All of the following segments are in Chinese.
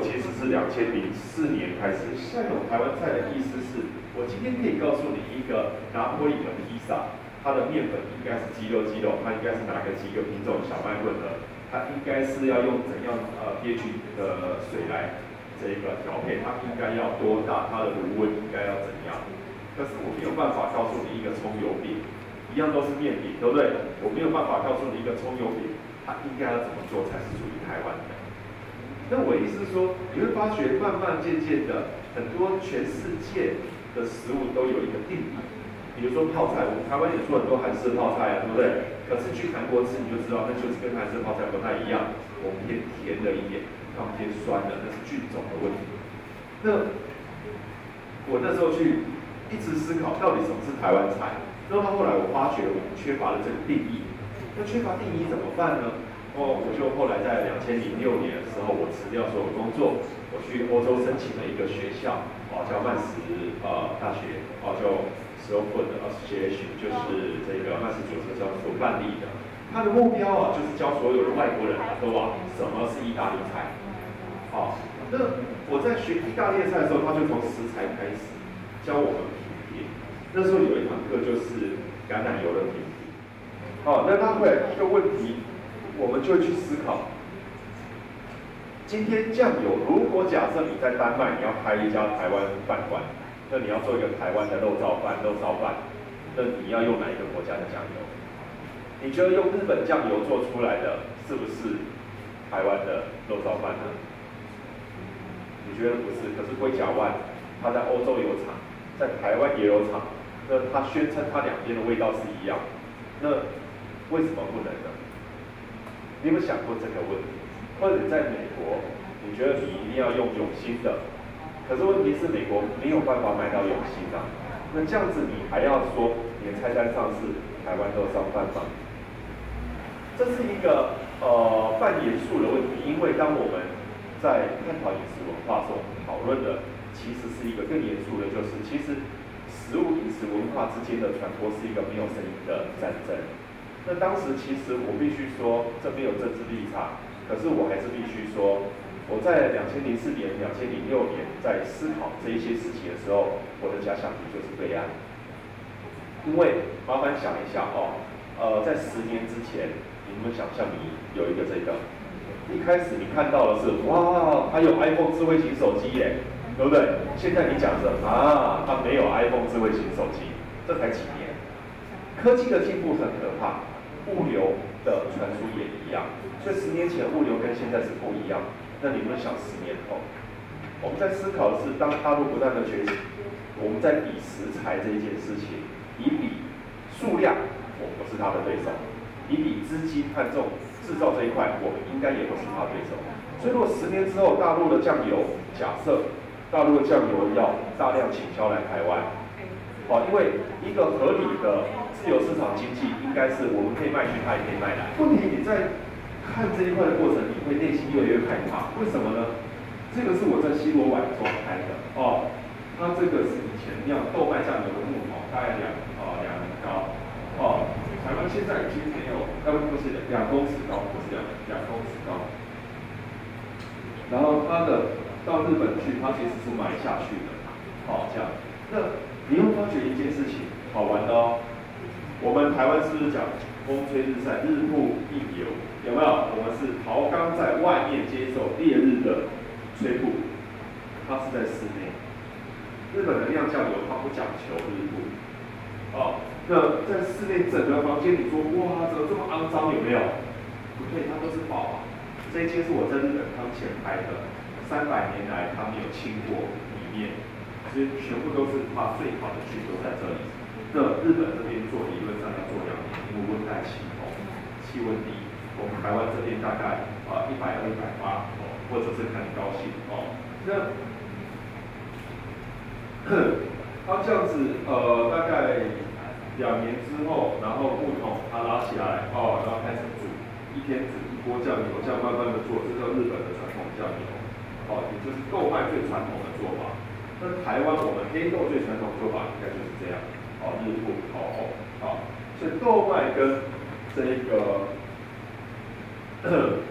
其实是2004年开始。下一种台湾菜的意思是，我今天可以告诉你一个拿坡里的披萨，它的面粉应该是鸡肉，它应该是哪个几个品种小麦混合，它应该是要用怎样pH 的水来这个调配，它应该要多大，它的炉温应该要怎样。可是我没有办法告诉你一个葱油饼，一样都是面饼，对不对？我没有办法告诉你一个葱油饼，它应该要怎么做才是属于台湾的。那我意思是说，你会发觉慢慢渐渐的，很多全世界的食物都有一个定义。比如说泡菜，我们台湾也出很多韩式泡菜啊，对不对？可是去韩国吃你就知道，那就是跟韩式泡菜不太一样，我们偏甜了一点，他们偏酸的，那是菌种的问题。那我那时候去一直思考，到底什么是台湾菜？然后后来我发觉我们缺乏了这个定义。那缺乏定义怎么办呢？我就后来在2006年的时候，我辞掉所有工作，我去欧洲申请了一个学校，叫曼什大学，就 Slofood Association， 就是这个曼什主持教所办理的。它的目标就是教所有的外国人都什么是意大利菜。那我在学意大利菜的时候，他就从食材开始教我们品评。那时候有一堂课就是橄榄油的品评。那拉回来一个问题。我们就会去思考，今天酱油，如果假设你在丹麦，你要开一家台湾饭馆，那你要做一个台湾的肉燥饭，那你要用哪一个国家的酱油？你觉得用日本酱油做出来的是不是台湾的肉燥饭呢？你觉得不是？可是龟甲万它在欧洲有厂，在台湾也有厂，那它宣称它两边的味道是一样，那为什么不能呢？你有没有想过这个问题？或者在美国，你觉得你一定要用永兴的，可是问题是美国没有办法买到永兴的，那这样子你还要说你的菜单上是台湾肉燥饭吗？这是一个半严肃的问题，因为当我们在探讨饮食文化中讨论的，其实是一个更严肃的，就是其实食物饮食文化之间的传播是一个没有声音的战争。那当时其实我必须说，这没有政治立场，可是我还是必须说，我在2004年、2006年在思考这一些事情的时候，我的假想敌就是对岸。因为麻烦想一下在10年之前，你们想象你有一个这个，一开始你看到的是哇，它有 iPhone 智慧型手机耶，对不对？现在你讲是它没有 iPhone 智慧型手机，这才几年，科技的进步很可怕。物流的传输也一样，所以10年前物流跟现在是不一样。那你们想10年后，我们在思考的是，当大陆不断的崛起，我们在比食材这一件事情，以比数量，我们不是它的对手；以比资金和这种制造这一块，我们应该也不是它的对手。所以，如果10年之后大陆的酱油，假设大陆的酱油要大量倾销来台湾，因为一个合理的自由市场经济应该是我们可以卖去，它也可以卖来。问题你在看这一块的过程，你会内心越来越害怕。为什么呢？这个是我在西螺碗中开的它这个是以前酿豆瓣酱油的木桶，大概2人高台湾现在已经没有，不是2公尺高，不是2公尺高。然后它的到日本去，它其实是埋下去的，这样。那你会发觉一件事情，好玩的我们台湾是不是讲风吹日晒，日曝应流？有没有？我们是陶缸在外面接受烈日的吹曝，它是在室内。日本的酿酱油它不讲求日曝，那在室内整个房间，你说哇，怎么这么肮脏？有没有？不对，它都是宝。这一间是我在日本汤前拍的，300年来它没有清过里面，所以全部都是它最好的菌都在这里。那日本这边做理论上要做2年，因为温带气候，气温低。我们台湾这边大概120、180或者是看你高兴那它这样子大概2年之后，然后木桶它拉起来然后开始煮，1天煮1锅酱油，这样慢慢的做，这叫日本的传统酱油也就是豆麦最传统的做法。那台湾我们黑豆最传统的做法应该就是这样日曝烤红所以豆麦跟这个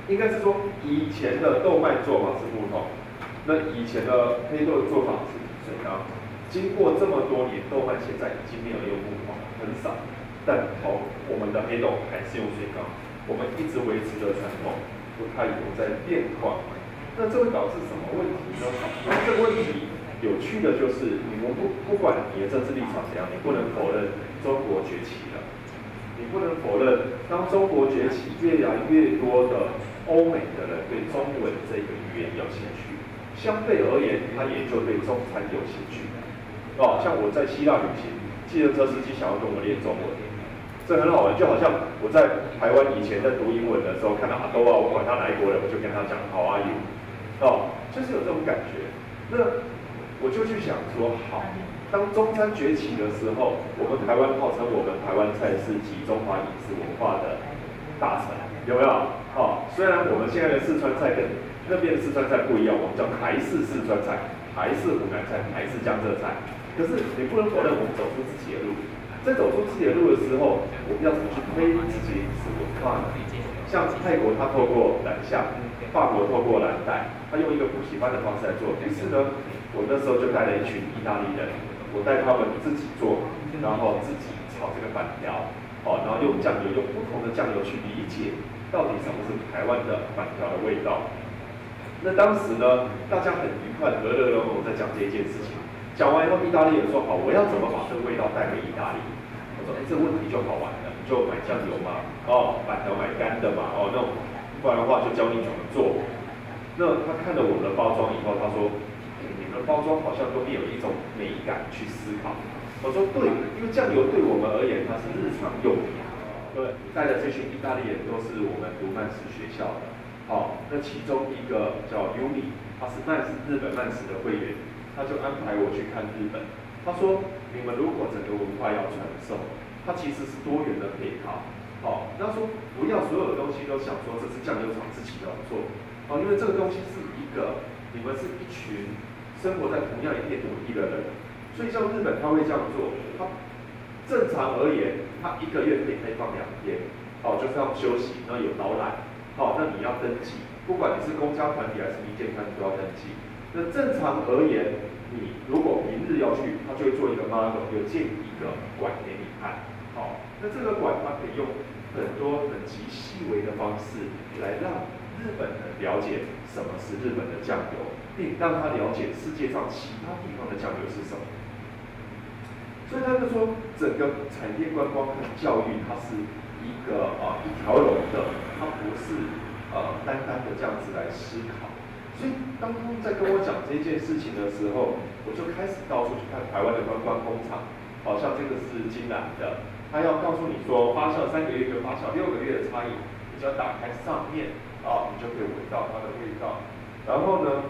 应该是说以前的豆麦做法是木桶，那以前的黑豆的做法是水缸。经过这么多年，豆麦现在已经没有用木桶，很少，但我们的黑豆还是用水缸，我们一直维持着传统，不太有在变化。那这会导致什么问题呢？那这个问题有趣的就是，你们不管你的政治立场怎样，你不能否认中国崛起了，你不能否认当中国崛起，越来越多的欧美的人对中文这个语言有兴趣，相对而言，他也就对中餐有兴趣。像我在希腊旅行，计程车司机想要跟我练中文，这很好玩，就好像我在台湾以前在读英文的时候，看到阿兜啊，我管他哪一国人，我就跟他讲 How are you？ 就是有这种感觉。那我就去想说，好，当中餐崛起的时候，我们台湾号称我们台湾菜是集中华饮食文化的大成，有没有？虽然我们现在的四川菜跟那边的四川菜不一样，我们叫台式四川菜、台式湖南菜、台式江浙菜。可是你不能否认，我们走出自己的路。在走出自己的路的时候，我们要怎么去推自己的饮食文化呢？像泰国，它透过蓝象；法国透过蓝带，它用一个补习班的方式来做。于是呢，我那时候就带了一群意大利人，我带他们自己做，然后自己炒这个板条，然后用酱油，用不同的酱油去理解到底什么是台湾的板条的味道。那当时呢，大家很愉快的和乐融融在讲这一件事情。讲完以后，意大利人说：“好，我要怎么把这个味道带回意大利？”我说：“这个问题就好玩了，你就买酱油嘛，板条买干的嘛，那种，不然的话就教你怎么做。”那他看了我们的包装以后，他说：“你们的包装好像都没有一种美感去思考。”我说：“对，因为酱油对我们而言，它是日常用品。对，带的这群意大利人都是我们读曼史学校的。那其中一个叫 Yumi， 他是日本曼史的会员。”他就安排我去看日本。他说：“你们如果整个文化要传授，它其实是多元的配套。他说不要所有的东西都想说这是酱油厂自己要做，因为这个东西是你们是一群生活在同样一片土地的人，所以像日本他会这样做。他正常而言，他1个月可以开放2天，就是要休息，然后有导览，那你要登记，不管你是公家团体还是民间团体都要登记。”那正常而言，你如果平日要去，他就会做一个 model， 就建一个馆给你看。那这个馆它可以用很多很极细微的方式来让日本人了解什么是日本的酱油，并让他了解世界上其他地方的酱油是什么。所以他就说，整个产业观光和教育，它是一条龙的，它不是单单的这样子来思考。所以当他们在跟我讲这件事情的时候，我就开始到处去看台湾的观光工厂，好像这个是金兰的，他要告诉你说发酵3个月跟发酵6个月的差异，你只要打开上面你就可以闻到它的味道。然后呢，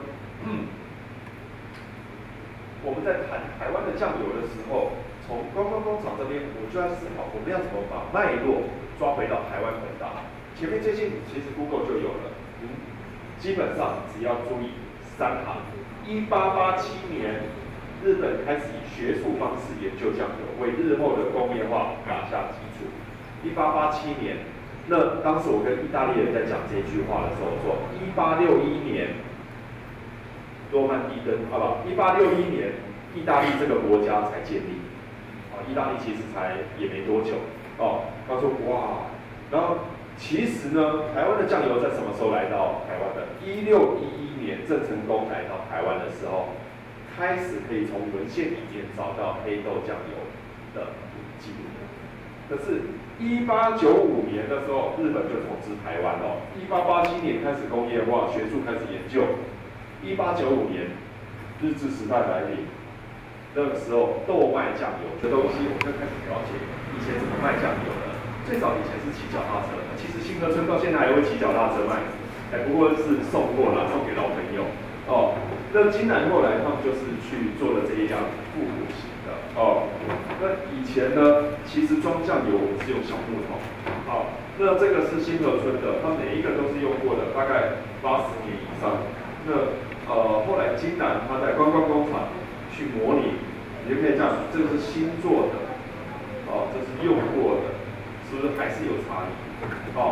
我们在谈台湾的酱油的时候，从观光工厂这边，我就在思考我们要怎么把脉络抓回到台湾本岛。前面这些其实 Google 就有了。基本上只要注意3行。1887年，日本开始以学术方式研究酱油，为日后的工业化打下基础。1887年，那当时我跟意大利人在讲这句话的时候，我说1861年，诺曼底登，1861年，意大利这个国家才建立。意大利其实也没多久。他说哇，然后。其实呢，台湾的酱油在什么时候来到台湾的？1611年，郑成功来到台湾的时候，开始可以从文献里面找到黑豆酱油的记录。可是，1895年的时候，日本就统治台湾1887年开始工业化，学术开始研究。1895年，日治时代来临，那个时候豆麦酱油的东西，我们就开始了解以前怎么卖酱油的。最早以前是骑脚踏车，其实新河村到现在还会骑脚踏车卖，不过是送货啦，送给老朋友。那金兰后来他们就是去做了这一样复古型的。那以前呢，其实装酱油我们是用小木桶。那这个是新河村的，它每一个都是用过的，大概80年以上。那后来金兰它在观光工厂去模拟，你就可以这样，这个是新做的，这是用过的。是不是还是有差异？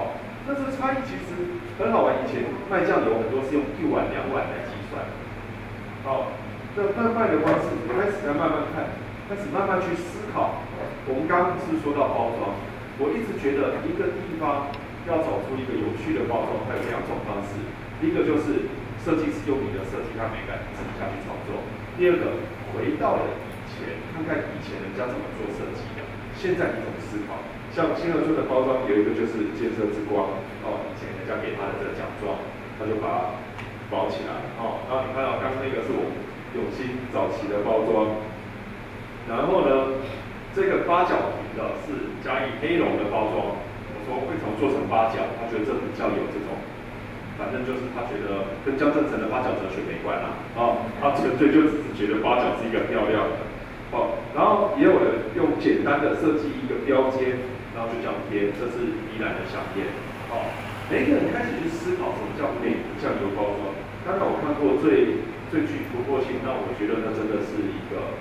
那这个差异其实很好玩。以前卖酱油很多是用1碗2碗来计算，好，那卖的方式开始在慢慢看，开始慢慢去思考。我们刚刚是说到包装，我一直觉得一个地方要找出一个有趣的包装，它有2种方式，第一个就是设计师用你的设计和美感自己下去创作，第二个回到了以前，看看以前人家怎么做设计的，现在你怎么思考。像新河村的包装有一个就是建设之光，以前人家给他的这个奖状，他就把它包起来，然后你看到刚刚那个是我们永兴早期的包装，然后呢，这个8角形的是嘉义黑龙的包装，我说为什么做成8角？他觉得这比较有这种，反正就是他觉得跟江正成的8角哲学没关啦，他纯粹就只是觉得8角是一个漂亮的，然后也有人用简单的设计一个标签。然后就这样贴，这是宜兰的响宴。每一个人开始去思考什么叫美的酱油包装。刚才我看过最具突破性，那我觉得那真的是一个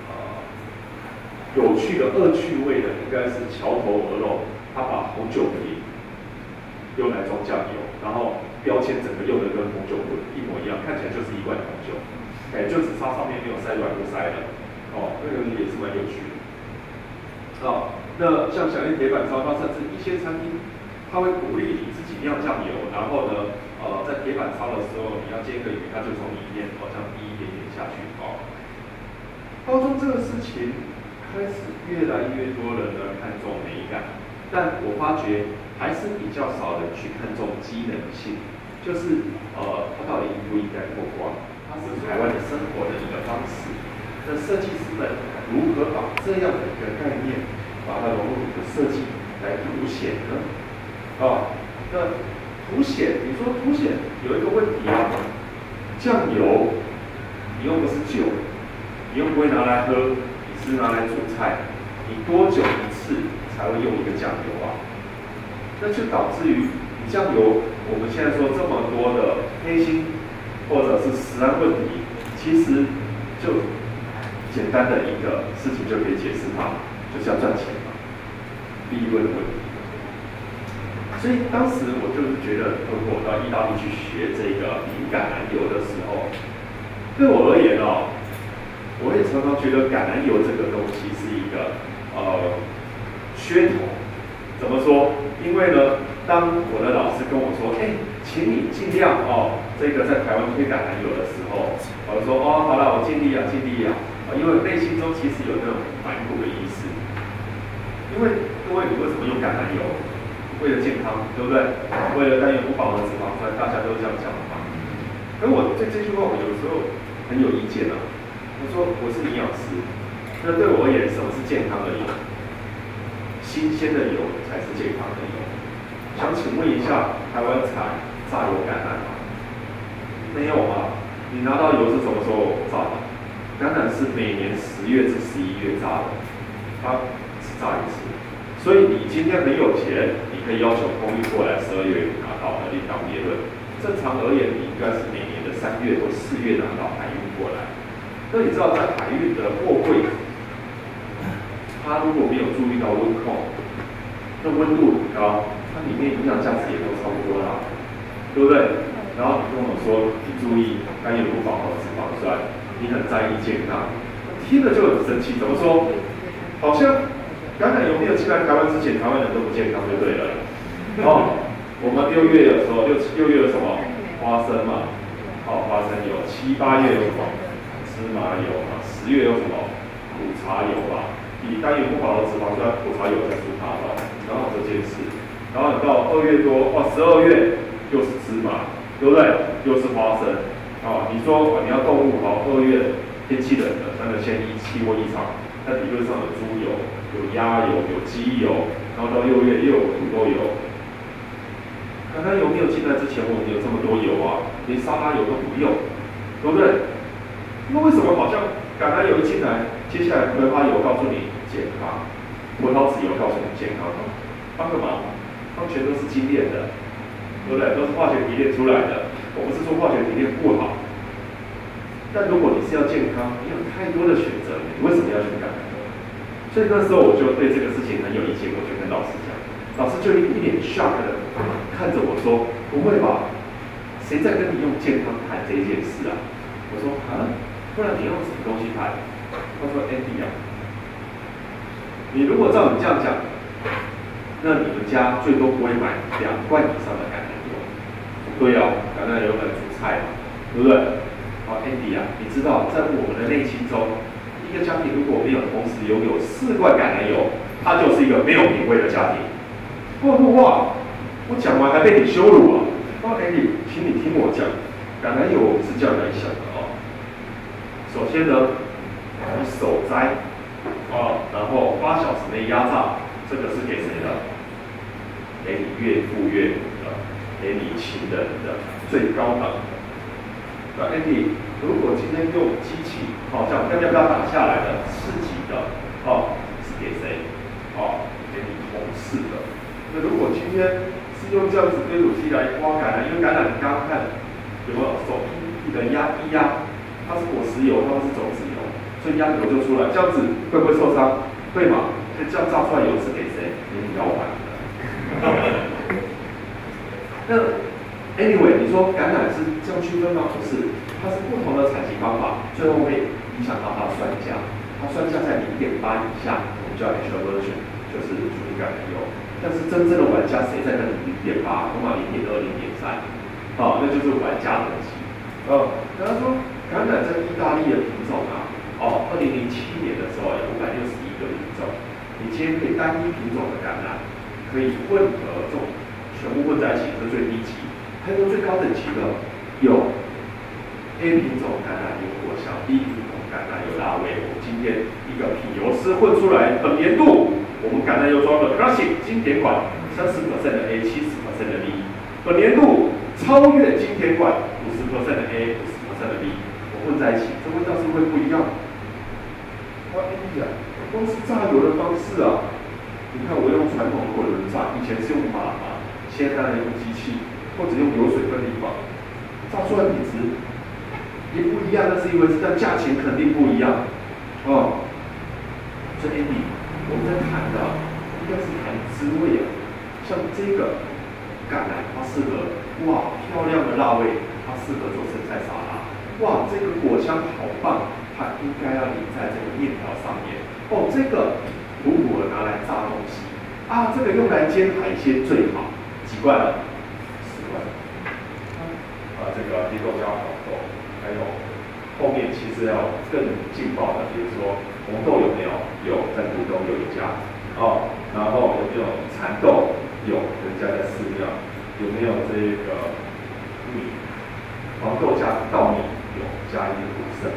有趣的恶趣味的，应该是桥头鹅肉，他把红酒瓶用来装酱油，然后标签整个用的跟红酒瓶一模一样，看起来就是一罐红酒，就只差上面没有塞软不塞了。那个也是蛮有趣的。那像响宴铁板烧，它甚至一些餐厅，它会鼓励你自己酿酱油，然后呢，在铁板烧的时候，你要煎个鱼，它就从里面这样滴一点点下去。包装这个事情开始越来越多人呢看重美感，但我发觉还是比较少人去看重机能性，就是它到底应不应该透光，它是台湾的生活的一个方式。那设计师们如何把这样的一个概念？把它融入你的设计来凸显呢？那凸显，你说凸显有一个问题啊，酱油你又不是酒，你又不会拿来喝，你是拿来煮菜，你多久一次才会用一个酱油啊？那就导致于你酱油，我们现在说这么多的黑心或者是食安问题，其实就简单的一个事情就可以解释它。就是要赚钱嘛，利润的问题。所以当时我就是觉得，如果我到意大利去学这个橄榄油的时候，对我而言我也常常觉得橄榄油这个东西是一个噱头。怎么说？因为呢，当我的老师跟我说，请你尽量这个在台湾推橄榄油的时候，我就说好了，我尽力啊，因为内心中其实有那种反骨的意思。因为各位，你为什么用橄榄油？为了健康，对不对？为了甘油不饱和脂肪酸，大家都这样讲的嘛。可我对这句话，我有时候很有意见啊。我说我是营养师，那对我而言，什么是健康的油？新鲜的油才是健康的油。想请问一下，台湾产榨油橄榄吗？没有啊。你拿到油是什么时候榨的？橄榄是每年10月至11月榨的，它榨一次，所以你今天很有钱，你可以要求空运过来12月拿到，另当别论。正常而言，你应该是每年的3月或4月拿到海运过来。那你知道在海运的货柜，它如果没有注意到温控，那温度很高，它里面营养价值也都差不多啦，对不对？然后你跟我说，你注意甘油不饱和脂肪酸，你很在意健康，听了就很生气。怎么说？好像橄榄油没有进来台湾之前，台湾人都不健康就对了。我们6月的时候，6月有什么？花生嘛，花生油。7、8月有什么？芝麻油嘛。10月有什么？苦茶油嘛。以甘油不饱和脂肪酸，苦茶油在出它了。然后这件事，然后你到2月多，12月又是芝麻，对不对？又是花生。你说你要动物2月天气冷的，那个先气候异常。那理论上有猪油、有鸭油、有鸡油，然后到6月又有土豆油。橄榄油没有进来之前，我们有这么多油啊，连沙拉油都不用，对不对？那为什么好像橄榄油一进来，接下来葵花油告诉你健康，葡萄籽油告诉你健康，帮个忙，它全都是精炼的，对不对？都是化学提炼出来的。我不是说化学提炼不好。但如果你是要健康，你有太多的选择，你为什么要选橄榄油？所以那时候我就对这个事情很有意见，我就跟老师讲， 老师就一脸 shock 的看着我说：“不会吧？谁在跟你用健康谈这件事啊？”我说：“啊，不然你用什么东西谈？”他说 ：“Andy 啊，你如果照你这样讲，那你们家最多不会买2罐以上的橄榄油。对啊，橄榄油很煮菜嘛，对不对？好 ，Andy 啊，你知道在我们的内心中，一个家庭如果没有同时拥有4罐橄榄油，它就是一个没有品味的家庭。哇！我讲完还被你羞辱啊！Andy， 请你听我讲，橄榄油是这样来想的哦。首先呢，你手摘然后8小时内压榨，这个是给谁的？给你岳父岳母的，给你亲人的，最高档的。那 Andy， 如果今天用机器，像要不要打下来的刺激的，是给谁？给你同事的。那如果今天是用这样子堆土机来刮橄榄，因为橄榄你刚刚看有没有手一的压一压，它是果实油，它是种子油，所以压油就出来，这样子会不会受伤？对吗？所以这样榨出来油是给谁？给你老板的。那 anyway， 你说橄榄是这样区分吗？不是，它是不同的采集方法，最后会影响到它的酸价。它酸价在0.8以下，我们叫 extra virgin， 就是纯橄榄油。但是真正的玩家谁在跟你0.8，恐怕0.2、0.3，那就是玩家等级。然后说橄榄在意大利的品种啊，2007年的时候有561个品种，你今天可以单一品种的橄榄，可以混合种，全部混在一起，这是最低级。还有最高等级的有 A 品种橄榄有果香 ，B 品种橄榄有辣味。我们今天一个品油师混出来，本年度我们橄榄油庄的 Classic 经典款30%的 A， 70% 的 B， 本年度超越经典款50%的 A， 50% 的 B， 我混在一起，这味道是不是会不一样？光是榨油的方式啊，你看我用传统的滚轮榨，以前是用马达，现在当然用机器。或者用油水分离法，榨出来品质也不一样，那是一回事，但价钱肯定不一样。所以 Andy， 我们在谈的应该是谈滋味啊。像这个橄榄，它适合漂亮的辣味，它适合做生菜沙拉。这个果香好棒，它应该要淋在这个面条上面。这个如果拿来炸东西这个用来煎海鲜最好。几罐了？这个黑豆加黄豆，还有后面其实要更劲爆的，比如说红豆有没有？有，在股东有加然后有没有蚕豆？有，人家在饲料。有没有这个米？黄豆加稻米有，加一点苦涩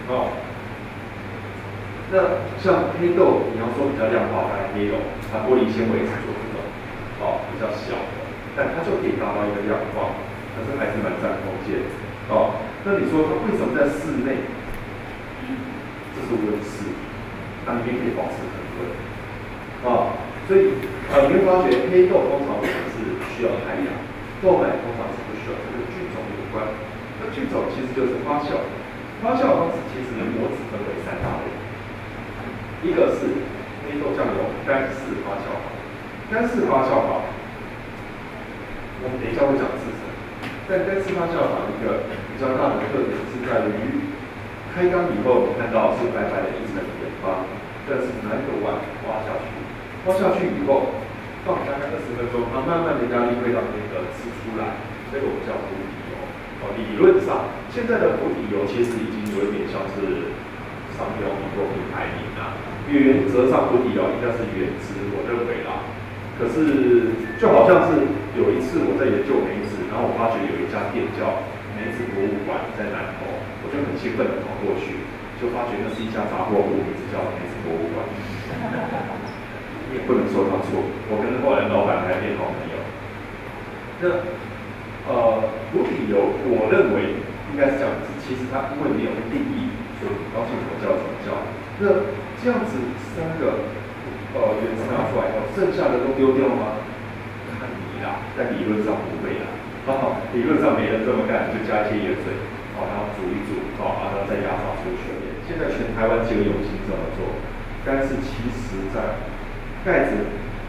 那像黑豆，你要说比较量化，当然也有，它玻璃纤维是做这种比较小的，但它就可以达到一个量化。可是还是蛮占空间那你说它为什么在室内？这是温室，它里面可以保持恒温所以你会发觉黑豆通常我们是需要太阳，豆奶通常是不需要，这跟菌种有关。那菌种其实就是发酵，发酵的方式其实我只分为3大类，一个是黑豆酱油干式发酵法，干式发酵法，我们等一下会讲制成。但干式发酵法一个比较大的特点是在于，开缸以后你看到是白白的一层盐巴，但是拿一个碗挖下去，挖下去以后放大概20分钟，它慢慢的压力会让那个汁出来，这个我们叫浮底油。理论上，现在的浮底油其实已经有一点像是商标名或品牌名啦。原则上浮底油应该是原汁，我认为啦。可是就好像是有一次我在研究梅子，然后我发觉有一家店叫梅子博物馆在南投，我就很兴奋的跑过去，就发觉那是一家杂货铺，名字叫梅子博物馆。你也不能说他错，我跟后来老板还变好朋友。那浮底油，我认为应该是这样子，其实它因为没有定义，所以高兴怎么叫怎么叫。那这样子3个原材料出来以后，剩下的都丢掉吗？看你啦，但理论上不会啦。理论上没人这么干，就加一些盐水，然后煮一煮，然后再压榨出全面。现在全台湾只有永兴这么做，但是其实在盖子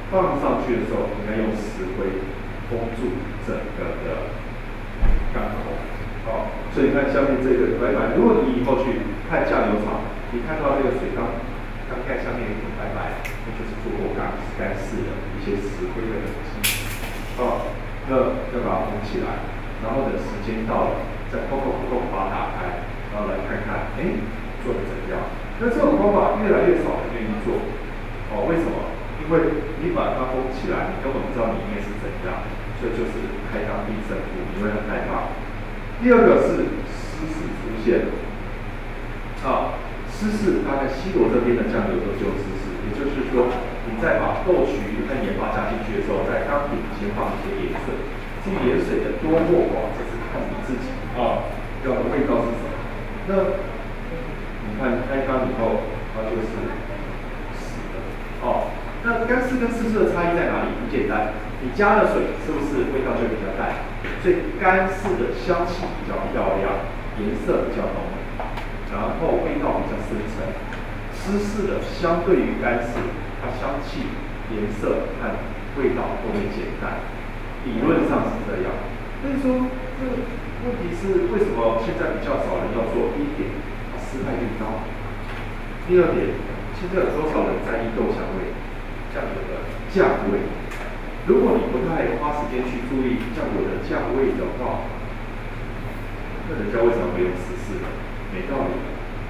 放上去的时候，应该用石灰封住整个的缸口。哦，所以你看下面这个白白，如果你以后去看酱油厂，你看到这个水缸盖下面有一种白白，那就是做过干式的一些石灰的东西。哦，那要把它封起来，然后等时间到了，再把它打开，然后来看看，哎，做的怎样？那这种方法越来越少人愿意做。哦，为什么？因为你把它封起来，你根本不知道里面是怎样，所以就是开缸必胜负，你会很害怕。第二个是湿式出现，啊，湿式大概西螺这边的酱油都只有湿式，也就是说，你再把豆曲和盐巴加进去的时候，在缸底先放一些盐水，至于盐水的多或寡，这是看你自己啊，要的味道是什么。那你看开缸以后，它就是湿的，哦。那干式跟湿式的差异在哪里？很简单，你加了水，是不是味道就比较淡？所以干式的香气比较漂亮，颜色比较浓，然后味道比较深沉。湿式的相对于干式，它香气、颜色和味道都会减淡。理论上是这样。所以说，这个问题是为什么现在比较少人要做？第一点，它失败率高；第二点，现在有多少人在意豆香味？酱油的酱味，如果你不太花时间去注意酱油的酱味的话，那人家为什么会用湿式呢？没道理。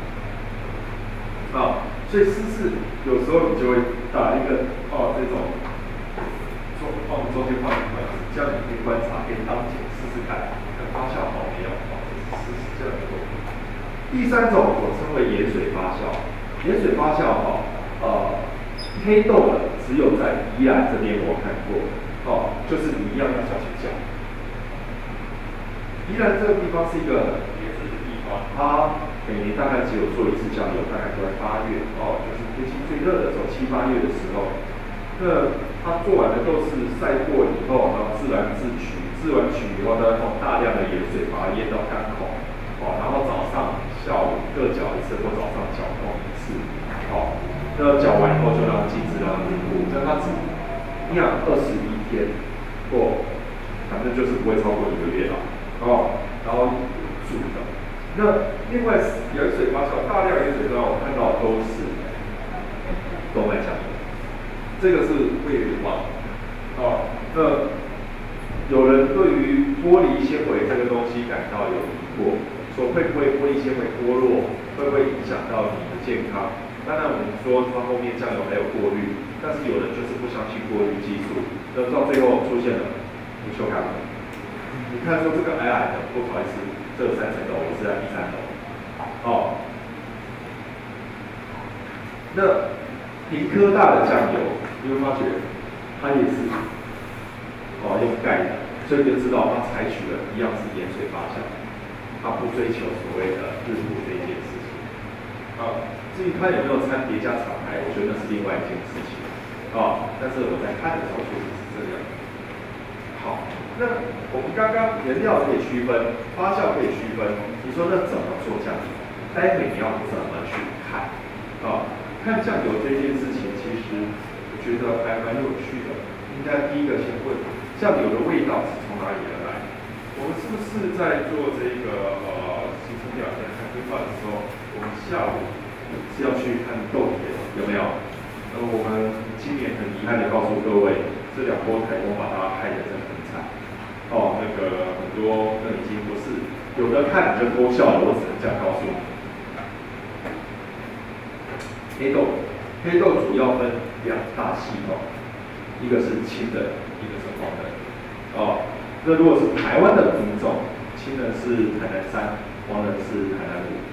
啊，所以湿式有时候你就会打一个这种中间放一块，这样你可以观察，可以当解试试看，看发酵好没有？这是湿式这样做。第三种我称为盐水发酵，盐水发酵黑豆的只有在宜兰这边我看过，就是你一样要下去搅。宜兰这个地方是一个很别致的地方，它每年大概只有做一次酱油，大概都在8月，就是天气最热的时候，7、8月的时候。那它做完的豆是晒过以后，然后自然自取，自完取以后呢，用大量的盐水把它腌到干口，然后早上、下午各搅一次，或早上搅动一次，那搅完以后就让静置，让它凝固，让它只酿21天，反正就是不会超过1个月了，然后煮的。那另外盐水发酵，大量盐水发酵，我看到都是豆麦酱油，这个是会有忘。那有人对于玻璃纤维这个东西感到有疑惑，说会不会玻璃纤维脱落，会不会影响到你的健康？当然，我们说它后面酱油还有过滤，但是有人就是不相信过滤技术，那到最后出现了不锈钢。你看说这个矮矮的，不好意思，这有3层楼，我是在第3楼。那屏科大的酱油，你会发觉它也是用盖的，所以就知道它采取的一样是盐水发酵，它不追求所谓的日曝这一件事情。至于它有没有掺叠加厂牌，我觉得那是另外一件事情。但是我在看的时候确实是这样。好，那我们刚刚原料可以区分，发酵可以区分，你说那怎么做酱油？待会你要怎么去看？看酱油这件事情，其实我觉得还蛮有趣的。应该第一个先问，酱油的味道是从哪里而来？我们是不是在做这个行程表现和规划的时候，我们下午是要去看豆田，有没有？我们今年很遗憾的告诉各位，这2波台风把大家害得真的很惨。很多已经不是有的看你就偷笑了，我只能这样告诉你。黑豆主要分2大系统，一个是青人，一个是黄人。那如果是台湾的品种，青人是台南3，黄人是台南5。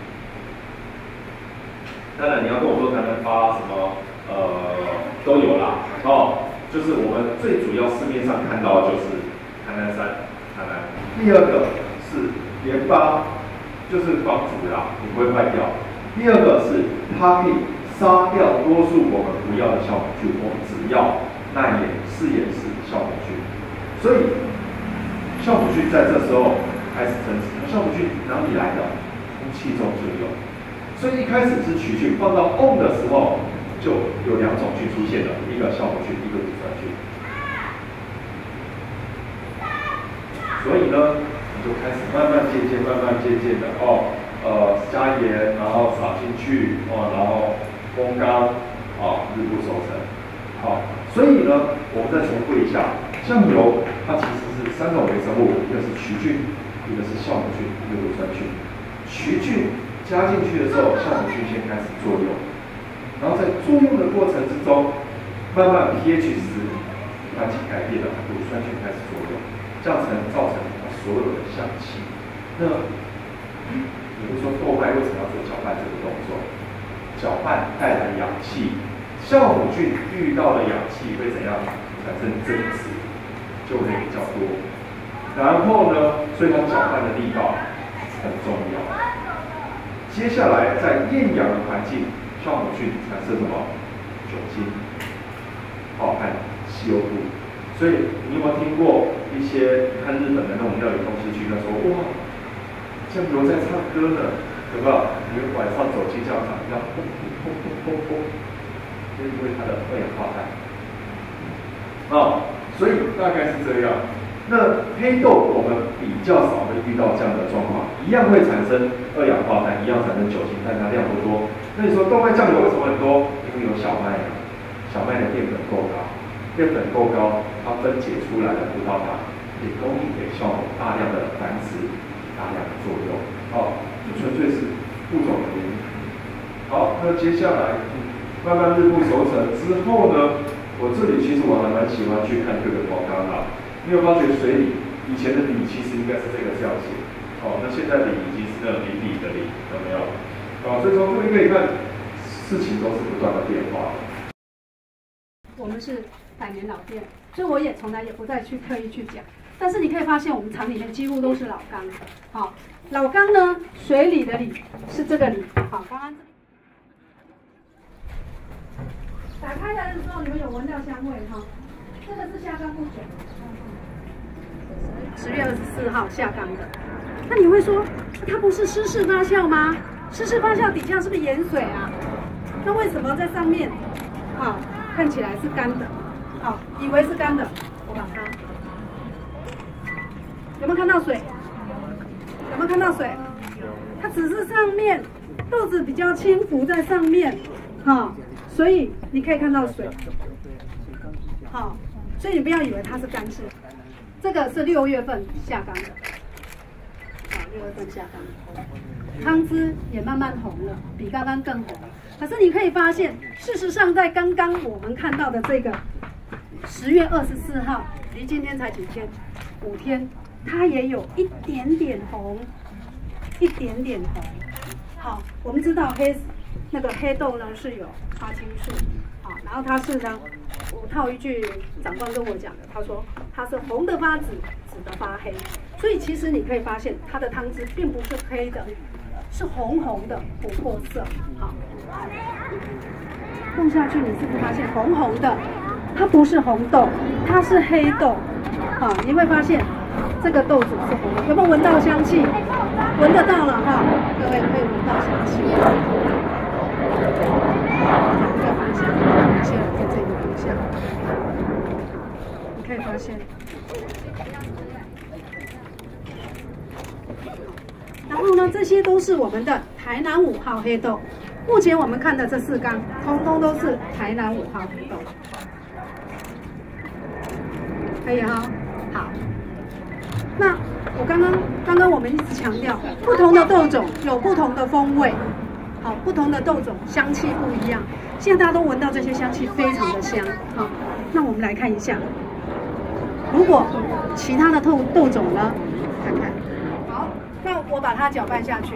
当然你要跟我说台南发什么，都有啦。就是我们最主要市面上看到的就是台南3、台南。第二个是盐巴，就是防煮啦，你不会坏掉。第二个是它可以杀掉多数我们不要的酵母菌，我们只要耐盐、嗜盐式酵母菌。所以酵母菌在这时候开始增殖。酵母菌哪里来的？空气中就有。所以一开始是曲菌，放到瓮的时候就有2种菌出现了，一个酵母菌，一个乳酸菌。 所以呢，你就开始慢慢渐渐的加盐，然后撒进去然后风干日不熟成。所以呢，我们再重复一下，酱油它其实是3种微生物，一个是曲菌，一个是酵母菌，一个乳酸菌。曲菌加进去的时候，酵母菌先开始作用，然后在作用的过程之中，慢慢 pH 值环境改变了，乳酸菌开始作用，这样才能造成所有的香气。那比如说豆麦为什么要做搅拌这个动作？搅拌带来氧气，酵母菌遇到了氧气会怎样产生增殖，就会比较多。然后呢，所以它搅拌的力道很重要。接下来在厌氧的环境，酵母菌产生什么？酒精，和CO2。所以你有没有听过一些看日本的那种料理东西剧，他说哇，酱油在唱歌呢，有没有？你晚上走进教堂，要轰轰轰轰轰轰，就是因为它的二氧化碳。所以大概是这样。那黑豆我们比较少会遇到这样的状况，一样会产生二氧化碳，一样产生酒精，但它量不多。那你说豆麦酱油为什么很多？因为有小麦啊，小麦的淀粉够高，淀粉够高，它分解出来的葡萄糖可以供应给酵母大量的繁殖、大量的作用。就纯粹是物种的原因。好，那接下来慢慢日不熟成之后呢，我这里其实我还蛮喜欢去看各个广告啦。你有发觉水里以前的锂其实应该是这个样写，那现在锂已经是那种锂的锂，有没有？所以从这里可以看，事情都是不断的变化的。 我们是100年老店，所以我也从来也不再去刻意去讲。但是你可以发现，我们厂里面几乎都是老缸。老缸呢，水里的锂是这个锂。刚刚打开来的时候，你们有闻到香味这个是下缸不久，10月24号下缸的。那你会说，它不是湿式发酵吗？湿式发酵底下是不是盐水啊？那为什么在上面看起来是干的？以为是干的，我把它有没有看到水？有没有看到水？它只是上面豆子比较轻浮在上面，所以你可以看到水，所以你不要以为它是干式。这个是6月份下缸的，6月份下缸，汤汁也慢慢红了，比刚刚更红。可是你可以发现，事实上在刚刚我们看到的这个10月24号，离今天才几天，5天，它也有一点点红，一点点红。好，我们知道那个黑豆呢是有花青素，然后它是呢，我套一句长官跟我讲的，他说它是红的发紫，紫的发黑，所以其实你可以发现它的汤汁并不是黑的，是红红的琥珀色。弄下去你是不是发现红红的？它不是红豆，它是黑豆。你会发现这个豆子是红的，有没有闻到香气？闻得到了各位可以闻到香气。这个方向，现在在这个方向，你可以发现。然后呢，这些都是我们的台南5号黑豆。目前我们看的这4缸，通通都是台南5号黑豆。可以好。那我刚刚我们一直强调，不同的豆种有不同的风味，不同的豆种香气不一样。现在大家都闻到这些香气非常的香，那我们来看一下，如果其他的豆种呢，看看，好，那我把它搅拌下去，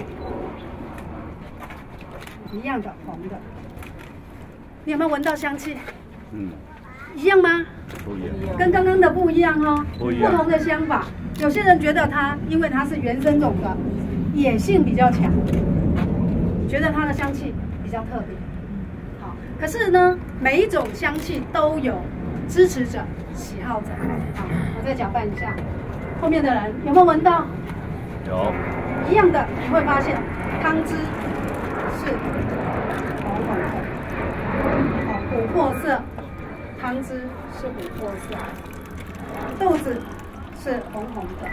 一样的红的，你有没有闻到香气？一样吗？不一样，跟刚刚的不一样不同的香法。有些人觉得它因为它是原生种的，野性比较强，觉得它的香气比较特别。可是呢，每一种香气都有支持者、喜好者。我再搅拌一下，后面的人有没有闻到？有。一样的，你会发现汤汁是红红的，琥珀色。汤汁是琥珀色，豆子是红红的。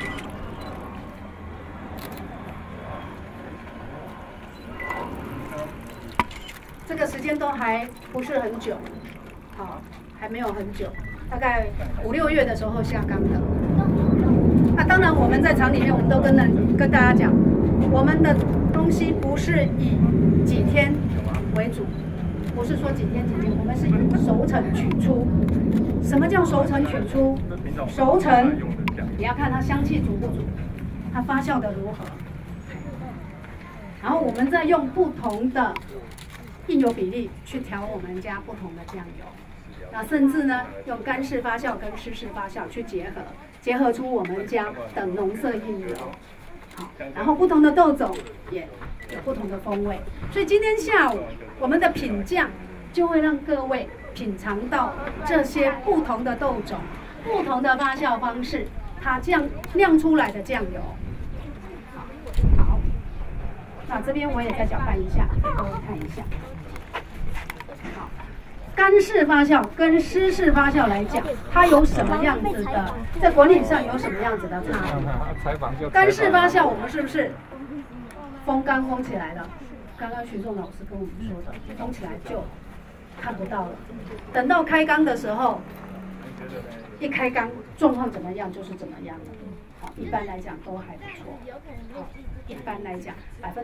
这个时间都还不是很久，好，还没有很久，大概5、6月的时候下缸的。那当然，我们在厂里面，我们都跟大家讲，我们的东西不是以几天为主，不是说几天，我们是以熟成取出。什么叫熟成取出？熟成你要看它香气足不足，它发酵的如何，然后我们再用不同的硬油比例去调我们家不同的酱油，那甚至呢用干式发酵跟湿式发酵去结合出我们家的浓色硬油。好，然后不同的豆种也有不同的风味，所以今天下午我们的品酱就会让各位品尝到这些不同的豆种、不同的发酵方式，它酿出来的酱油。好，那这边我也再搅拌一下，给各位看一下。好，干式发酵跟湿式发酵来讲，它有什么样子的，在管理上有什么样子的差别？干式发酵我们是不是封缸封起来了？刚刚徐仲老师跟我们说的，封起来就看不到了。等到开缸的时候，一开缸状况怎么样就是怎么样了。好，一般来讲都还不错。好，一般来讲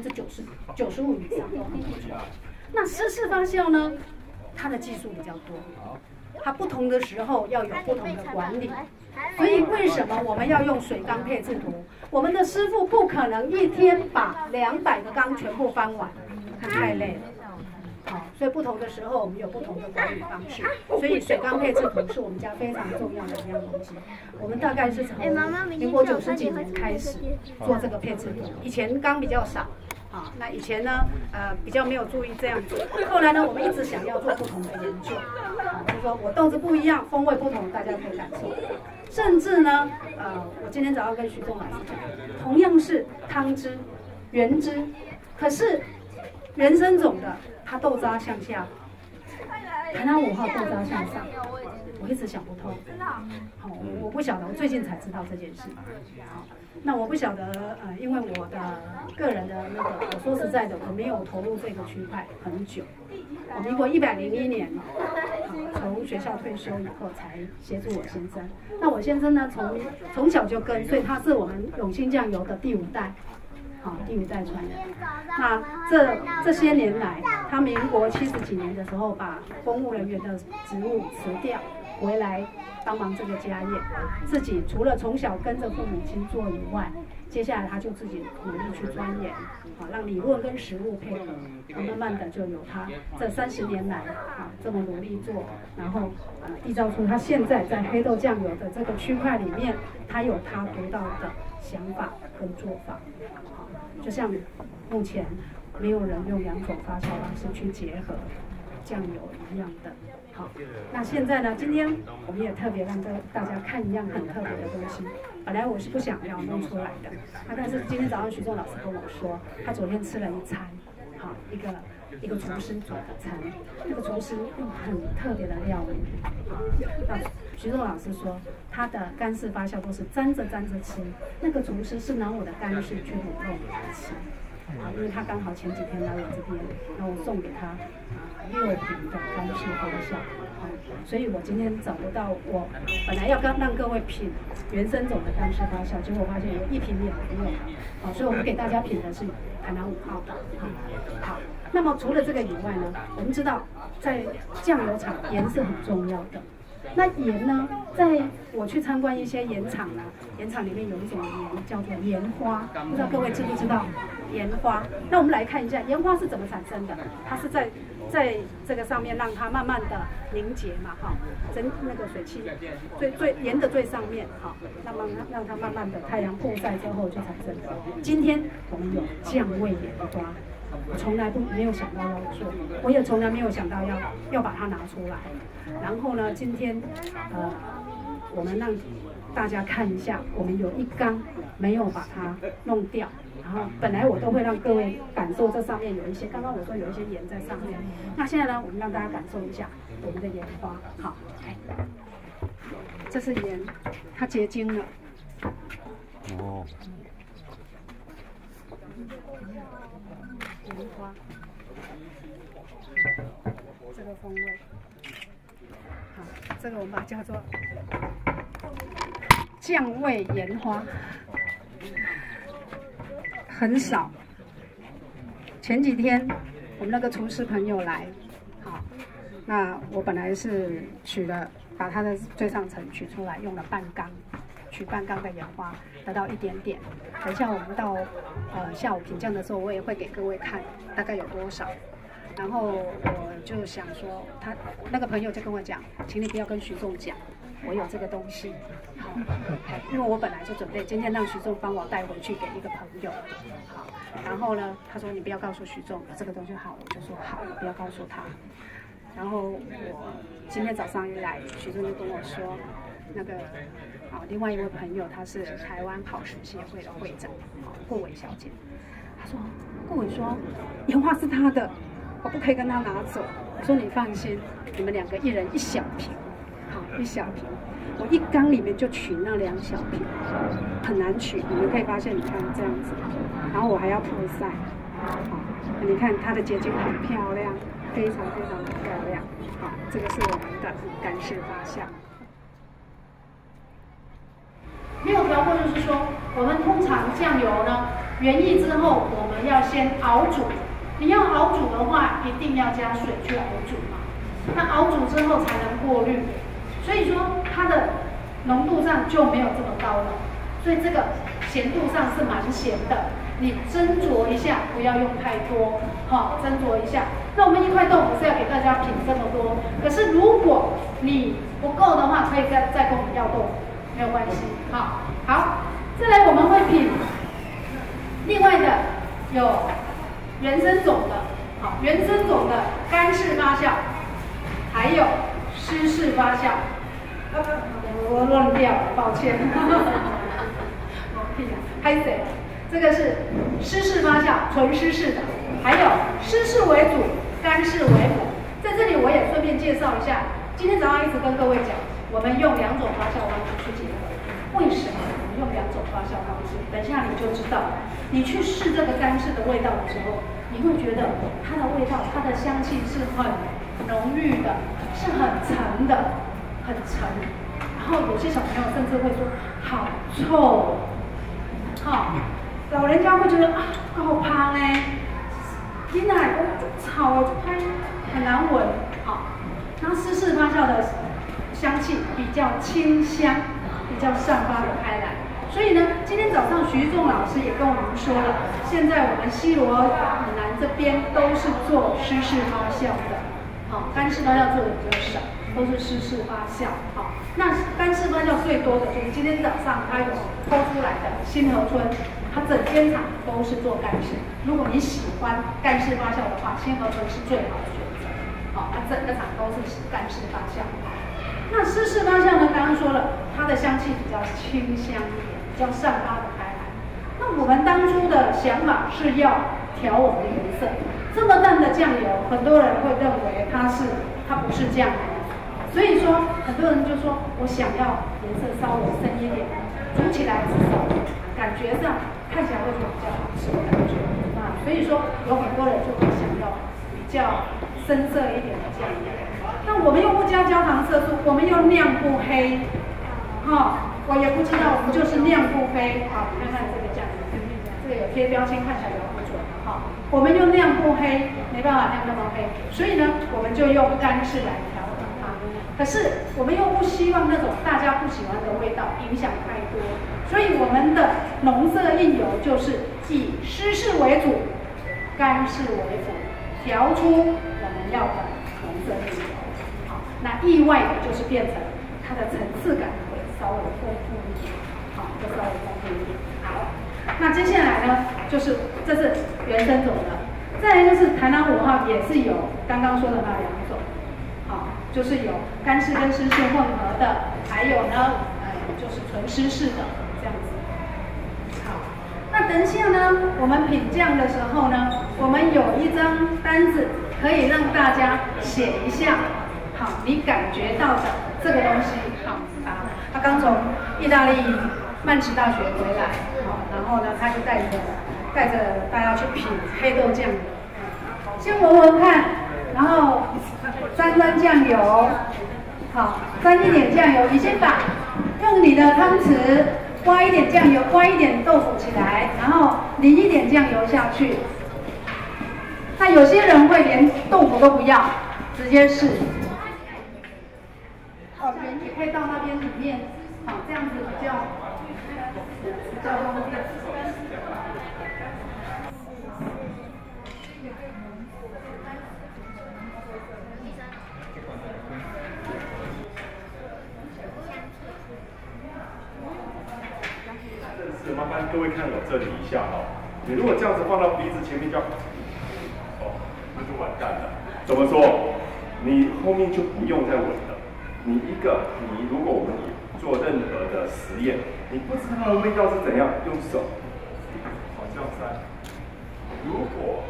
95%以上都很不错。那湿式发酵呢？它的技术比较多，它不同的时候要有不同的管理，所以为什么我们要用水缸配置图？我们的师傅不可能一天把200个缸全部翻完，太累了。好，所以不同的时候我们有不同的管理方式，所以水缸配置图是我们家非常重要的一样东西。我们大概是从民国90几年开始做这个配置图，以前缸比较少。啊，那以前呢，比较没有注意这样子。后来呢，我们一直想要做不同的研究，啊，就是说我豆子不一样，风味不同，大家可以感受。甚至呢，我今天早上跟徐仲老师讲，同样是汤汁、原汁，可是原生种的它豆渣向下，台南5号豆渣向上，我一直想不通。好，我不晓得，我最近才知道这件事。好。那我不晓得，因为我的个人的那个，我说实在的，我没有投入这个区块很久。我民国101年，从学校退休以后才协助我先生。那我先生呢，从小就跟，所以他是我们永兴酱油的第5代，好，第5代传人。那这些年来，他民国70几年的时候，把公务人员的职务辞掉，回来。帮忙这个家业，自己除了从小跟着父母亲做以外，接下来他就自己努力去钻研，好让理论跟实务配合，慢慢的就有他这30年来这么努力做，然后缔造出他现在在黑豆酱油的这个区块里面，他有他独到的想法跟做法，好，就像目前没有人用2种发酵方式去结合酱油一样的。好，那现在呢？今天我们也特别让大家看一样很特别的东西。本来我是不想要弄出来的，但是今天早上徐仲老师跟我说，他昨天吃了一餐，好，一个厨师煮的餐，那个厨师用很特别的料理。那徐仲老师说，他的干式发酵都是沾着吃，那个厨师是拿我的干式去卤肉给他吃。啊，因为他刚好前几天来我这边，然后我送给他6瓶的干式发酵，所以我今天找不到，我本来要让各位品原生种的干式发酵，结果我发现有1瓶也没有，好，所以我们给大家品的是台南5号的，好，那么除了这个以外呢，我们知道在酱油厂盐是很重要的。那盐呢，在我去参观一些盐厂啊，盐厂里面有一种盐叫做盐花，不知道各位知不知道盐花？那我们来看一下盐花是怎么产生的。它是在这个上面让它慢慢的凝结嘛，哈，那个水汽最盐的最上面，哈，让它慢慢的太阳曝晒之后就产生的。今天我们有酱味盐花。我从来没有想到要做，我也从来没有想到要把它拿出来。然后呢，今天我们让大家看一下，我们有1缸没有把它弄掉。然后本来我都会让各位感受这上面有一些，刚刚我说有一些盐在上面。那现在呢，我们让大家感受一下我们的盐花。好，这是盐，它结晶了。 莲花，这个风味，好，这个我们把它叫做酱味盐花，很少。前几天我们那个厨师朋友来，好，那我本来是把它的最上层取出来，用了半缸。取半缸的盐花，得到一点点。等一下我们到下午品酱的时候，我也会给各位看大概有多少。然后我就想说，他那个朋友就跟我讲，请你不要跟徐仲讲，我有这个东西。好，因为我本来就准备今天让徐仲帮我带回去给一个朋友。好，然后呢，他说你不要告诉徐仲这个东西好，我就说好，我不要告诉他。然后我今天早上一来，徐仲就跟我说，那个。另外一位朋友，她是台湾跑食协会的会长，顾伟小姐。她说，顾伟说，盐花是他的，我不可以跟他拿走。我说你放心，你们2个1人1小瓶，好，1小瓶。我1缸里面就取那2小瓶，很难取。你们可以发现，你看这样子，然后我还要曝晒，好，你看它的结晶很漂亮，非常非常的漂亮。好，这个是我们的干式发酵。没有调过，就是说，我们通常酱油呢，原液之后，我们要先熬煮。你要熬煮的话，一定要加水去熬煮嘛。那熬煮之后才能过滤，所以说它的浓度上就没有这么高了。所以这个咸度上是蛮咸的。你斟酌一下，不要用太多，好，斟酌一下。那我们1块豆腐是要给大家品这么多，可是如果你不够的话，可以再跟我们要豆腐。没有关系，好，再来我们会品，另外的有原生种的，好，原生种的干式发酵，还有湿式发酵，我乱掉了，抱歉，拍谁？这个是湿式发酵，纯湿式的，还有湿式为主，干式为辅。在这里我也顺便介绍一下，今天早上一直跟各位讲。我们用2种发酵方式去结合，为什么我们用2种发酵方式？等一下你就知道。你去试这个干式的味道的时候，你会觉得它的味道、它的香气是很浓郁的，是很沉的，很沉。然后有些小朋友甚至会说好臭，好，老人家会觉得啊，好胖哎，天哪，草很难闻，好。然后湿式发酵的香气比较清香，比较散发的开来。所以呢，今天早上徐仲老师也跟我们说了，现在我们西螺以南这边都是做湿式发酵的，好，干式发酵做的比较少，都是湿式发酵。好，那干式发酵最多的就是今天早上它有偷出来的新河村，它整间厂都是做干式。如果你喜欢干式发酵的话，新河村是最好的选择。好，它整个厂都是干式发酵。那湿式发酵呢？刚刚说了，它的香气比较清香一点，比较散发的开来。那我们当初的想法是要调我们的颜色。这么淡的酱油，很多人会认为它不是酱油，所以说很多人就说我想要颜色稍微深一点，煮起来至少感觉上看起来会比较好吃的感觉啊。所以说有很多人就会想要比较深色一点的酱油。那我们又不加焦糖色素，我们又酿不黑，我也不知道，我们就是酿不黑。好，看看这个酱油，这个有贴标签，看起来有不准。我们又酿不黑，没办法酿那么黑，所以呢，我们就用干式来调整它。可是我们又不希望那种大家不喜欢的味道影响太多，所以我们的浓色印油就是以湿式为主，干式为辅，调出我们要的浓色印油。那意外的就是变成它的层次感会稍微丰富一点，会稍微丰富一点。好，那接下来呢，就是这是原生种的，再来就是台南5号也是有刚刚说的那2种，就是有干式跟湿式混合的，还有呢，就是纯湿式的这样子。好，那等一下呢，我们品酱的时候呢，我们有一张单子可以让大家写一下。好，你感觉到的这个东西，他刚从意大利曼奇大学回来， 然后呢，他就带着大家去品黑豆酱油，先闻闻看，然后沾酱油，好，沾一点酱油，你先把用你的汤匙挖一点酱油，挖一点豆腐起来，然后淋一点酱油下去。那有些人会连豆腐都不要，直接试。哦，圆也可以到那边里面，好，这样子比较方便。 是麻烦各位看我这里一下哈，你如果这样子放到鼻子前面就，那就完蛋了。怎么说？你后面就不用再闻了。你如果我们做任何的实验，你不知道它的味道是怎样，用手往这样塞。如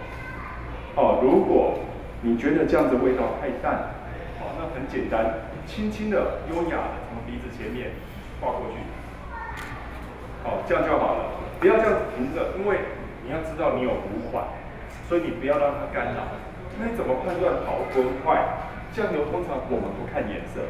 果你觉得这样子味道太淡，那很简单，轻轻的、优雅的从鼻子前面划过去。这样就好了，不要这样停着，因为你要知道你有补缓，所以你不要让它干扰。那你怎么判断好跟坏？酱油通常我们不看颜色，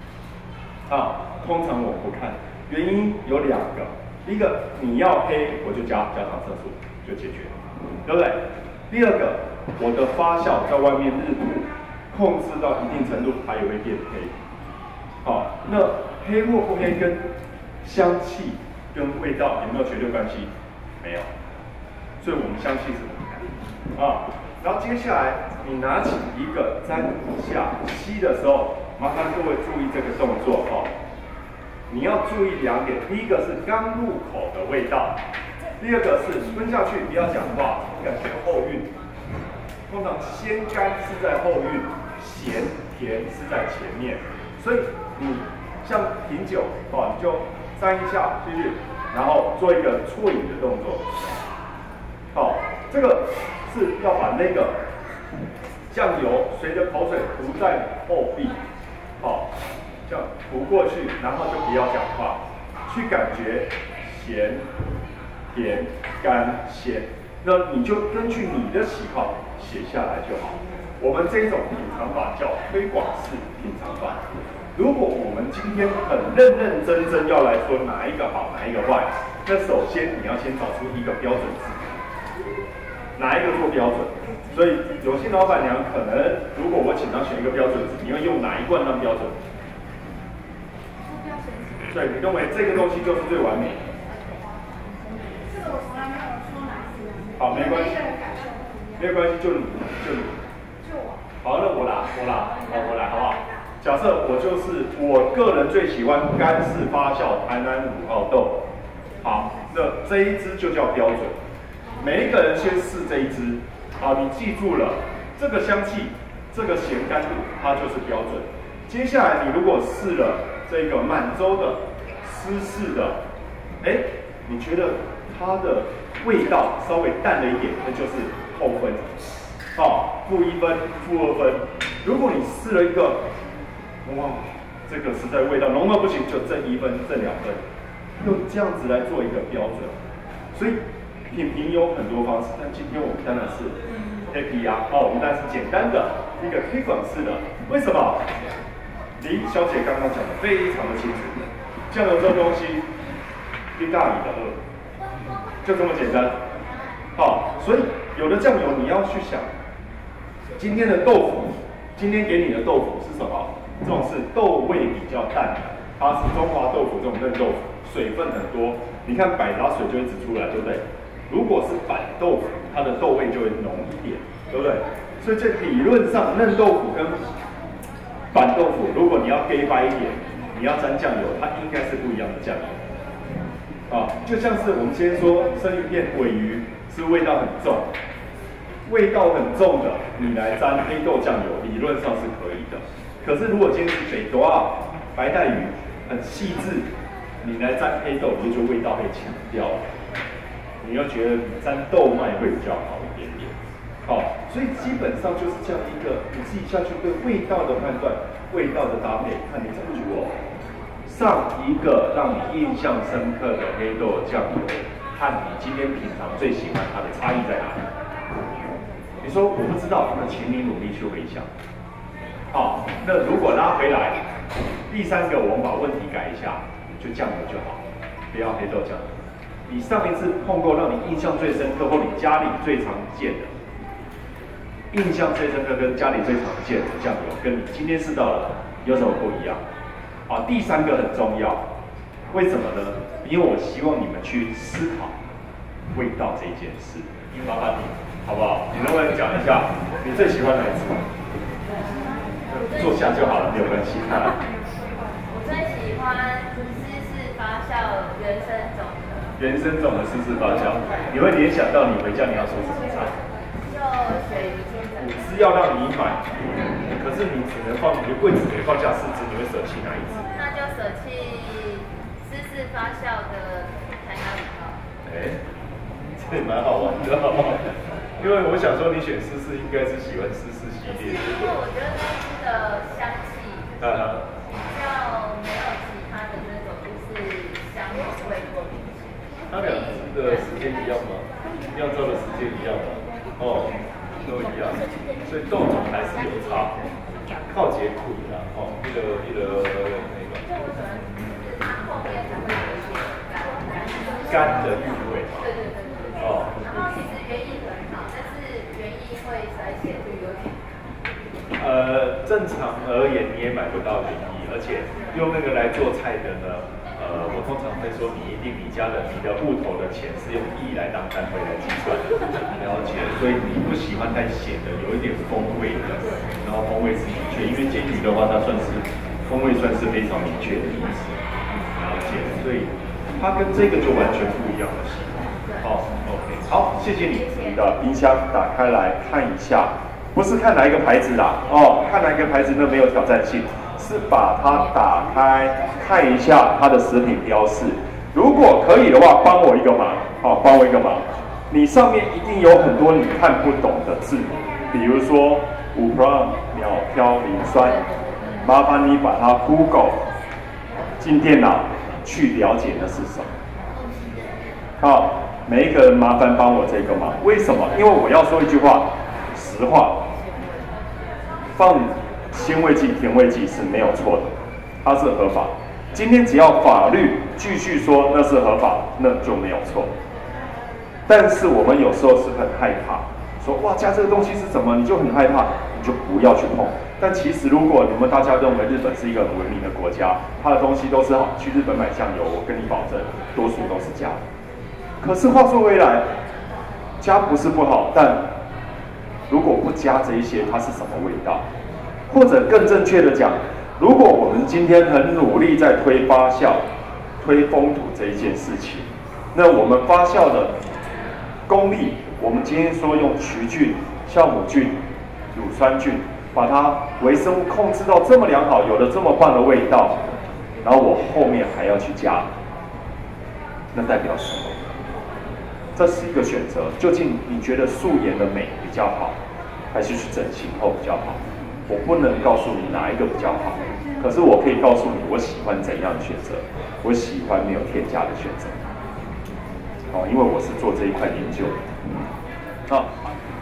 通常我不看，原因有2个，第一个你要黑，我就加糖色素就解决，对不对？第二个，我的发酵在外面日度控制到一定程度，它也会变黑。那黑或不黑跟香气跟味道有没有绝对关系？没有，所以我们香气是不看然后接下来你拿起一个沾一下吸的时候，麻烦各位注意这个动作你要注意2点，第一个是刚入口的味道，第二个是吞下去不要讲话，感觉后韵。通常先干是在后韵，咸甜是在前面，所以你像品酒你就沾一下继续，然后做一个啜饮的动作。这个是要把那个酱油随着口水涂在后壁，这样涂过去，然后就不要讲话，去感觉咸、甜、干、咸，那你就根据你的喜好写下来就好。我们这种品尝法叫推广式品尝法。如果我们今天很认真要来说哪一个好，哪一个坏，那首先你要先找出一个标准字。哪一个做标准？所以有些老板娘可能，如果我请她选一个标准字，你会用哪一罐当标准？对，你认为这个东西就是最完美。 这个我从来没有说哪一个。 好，没关系，没有关系，就你。 就我。 好，那我来，好不好？假设我个人最喜欢干式发酵台南5号豆，好，那这一支就叫标准。每一个人先试这一支，你记住了，这个香气，这个咸甘度，它就是标准。接下来你如果试了这个满洲的湿式的，你觉得它的味道稍微淡了一点，那就是扣分，-1分、-2分。如果你试了一个，哇，这个实在味道浓到不行，就正1分、正2分，用这样子来做一个标准。所以品评有很多方式，但今天我们当然是 APR，我们当然是简单的一个推广式的。为什么？林小姐刚刚讲的非常的清楚，酱油这东西一大里的2，就这么简单。所以有的酱油你要去想，今天的豆腐，今天给你的豆腐是什么？这种是豆味比较淡的，它是中华豆腐这种嫩豆腐，水分很多，你看百搭水就会指出来，对不对？如果是板豆腐，它的豆味就会浓一点，对不对？所以这理论上，嫩豆腐跟板豆腐，如果你要 gay 白一点，你要沾酱油，它应该是不一样的酱油。就像是我们先说生鱼片、鲔鱼是味道很重，味道很重的，你来沾黑豆酱油，理论上是可以的。可是如果今天是北多白带鱼很细致，你来沾黑豆，你就味道会强掉了。你要觉得你沾豆麦会比较好一点点，所以基本上就是这样一个你自己下去对味道的判断、味道的搭配，看你怎么做。上一个让你印象深刻的黑豆酱油， 和你今天平常最喜欢它的差异在哪里？你说我不知道，那请你努力去回想。好，那如果拉回来，第三个我们把问题改一下，就酱油就好，不要黑豆酱油。你上一次碰过让你印象最深刻，或你家里最常见的，印象最深刻跟家里最常见的酱油，跟你今天试到的有什么不一样？啊，第三个很重要，为什么呢？因为我希望你们去思考味道这件事。麻烦你，好不好？你能不能讲一下你最喜欢哪一次？坐下就好了，没有关系。 我最喜欢湿式发酵原生种的。 原生种的湿式发酵，你会联想到你回家你要说什么菜？ 就鳕鱼先生。 五只要让你买，可是你只能放，你的柜子里放下4只，你会舍弃哪一只？ 那就舍弃湿式发酵的台南五号。 这也蛮好玩的，好不好？因为我想说，你选湿式应该是喜欢湿式系列。 因为我觉得那支的香气比较没有其他的那种就是香味过明显。 它两只的时间一样吗？酿造的时间一样吗？哦，都一样，所以豆种还是有差，靠结苦的哦，那个。 就我喜欢就是它后面才会有一点干的韵味。 对。 哦。 然后其实原意很好，但是原意会衰减率有点。 正常而言你也买不到原意，而且用那个来做菜的呢，我通常会说你家的你的户头的钱是用亿来当单位来计算的，了解？所以你不喜欢太咸的，有一点风味的，然后风味是明确，因为煎鱼的话，它算是风味算是非常明确的意思，了解？所以它跟这个就完全不一样的系统。好 ，OK， 好，谢谢你。你的冰箱打开来看一下，不是看哪一个牌子啦，哦，看哪一个牌子那没有挑战性，是把它打开看一下它的食品标示。如果可以的话，帮我一个忙，好，帮我一个忙。你上面一定有很多你看不懂的字，比如说5 pron 秒飘磷酸，麻烦你把它 Google 进电脑去了解那是什么。好，每一个人麻烦帮我这个忙，为什么？因为我要说一句话，实话，放鲜味剂、甜味剂是没有错的，它是合法。今天只要法律继续说那是合法，那就没有错。但是我们有时候是很害怕，说哇加这个东西是什么，你就很害怕，你就不要去碰。但其实如果你们大家认为日本是一个很文明的国家，它的东西都是好，去日本买酱油，我跟你保证，多数都是加的。可是话说回来，加不是不好，但如果不加这一些，它是什么味道？或者更正确的讲，如果我们今天很努力在推发酵、推风土这一件事情，那我们发酵的功力，我们今天说用曲菌、酵母菌、乳酸菌，把它微生物控制到这么良好，有了这么棒的味道，然后我后面还要去加，那代表什么？这是一个选择，究竟你觉得素颜的美比较好，还是去整形后比较好？我不能告诉你哪一个比较好，可是我可以告诉你我喜欢怎样的选择，我喜欢没有添加的选择。哦，因为我是做这一块研究的。好，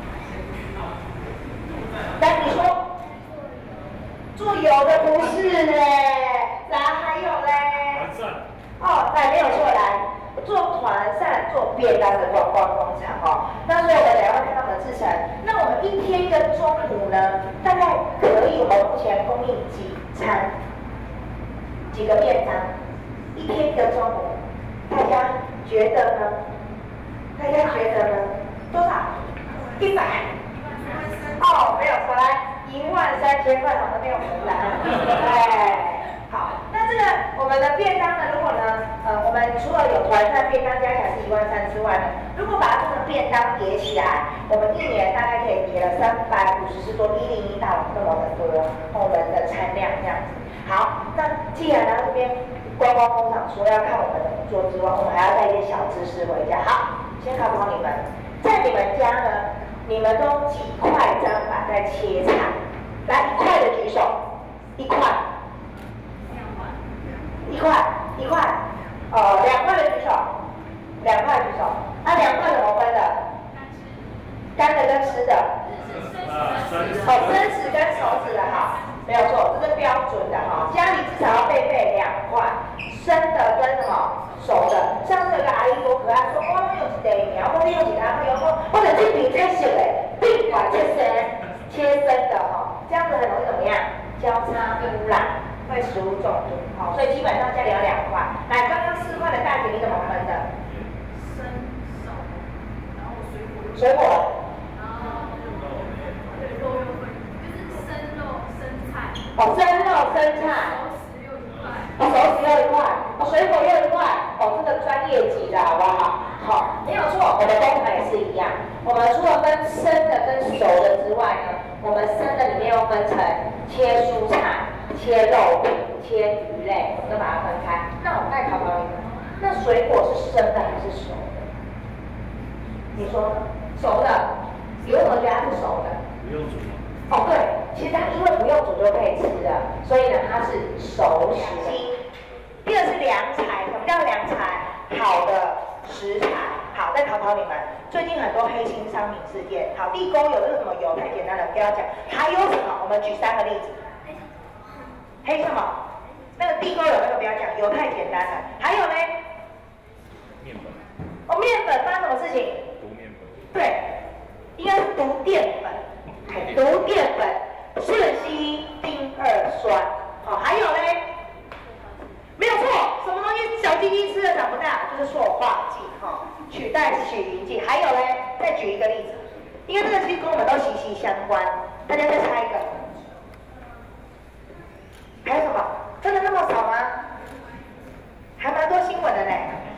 但你说做油的不是嘞，然后还有嘞， 完善。 哦，来没有错，来做团扇、做便当的观光工厂哦。那所以我们等一下会看到我们的制成。那我们一天的中午呢，大概可以我们目前供应几餐、几个便当？一天的中午，大家觉得呢？大家觉得呢？多少？100。哦，没有错，来13000块，好像没有回来。对。好，那这个我们的便当呢？如果呢，我们除了有团餐便当加起来是13000之外呢，如果把这个便当叠起来，我们一年大概可以叠了350多101到那么的多我们的餐量这样子。好，那既然呢这边观光工厂除了要看我们的工作之外，我们还要带一些小知识回家。好，先考考你们，在你们家呢，你们都几块砧板在切菜？来，1块的举手，1块。1块，2块的举手， 2块举手。啊，2块怎么分的？干的跟湿的。哦，生食跟熟食的哈，没有错，这是标准的哈。家里至少要备2块，生的跟什么熟的。上次有个阿姨多可爱，说我用一袋，然后我用其他朋友说，或者这饼太小嘞，饼块切生的哈，这样子很容易怎么样？交叉污染，会食物中毒。好，所以基本上家里要2块。来，刚刚4块的大姐你怎么分的？ 生熟，然后水果。哦，生肉、生菜，哦，熟食又1块，哦，水果又1块，哦，这个专业级的好不好？好，没有错，我们工厂也是一样。我们除了分生的跟熟的之外呢，我们生的里面又分成切蔬菜、切肉饼、切鱼类，我们都把它分开。那我再考考你们，那水果是生的还是熟的？你说熟的，你为什么觉得它是熟的？ 不用煮吗？ 哦，对，其实它因为不用煮就可以吃的，所以呢它是熟食。第二是良材，什么叫良材？好的食材。好，再考考你们，最近很多黑心商品事件。好，地沟油这是什么油？太简单了，不要讲。还有什么？我们举3个例子。黑什么？那个地沟油那个不要讲，油太简单了。还有呢？ 面粉。 哦，面粉发生什么事情？ 毒面粉。对， 应该是毒淀粉。毒淀粉、氙烯、丁2酸，好，还有呢？没有错，什么东西小鸡鸡吃了长不大？就是塑化剂，哈，取代洗匀剂。还有呢？再举一个例子，因为这个其实跟我们都息息相关，大家再猜一个。还有什么？真的那么少吗？还蛮多新闻的呢。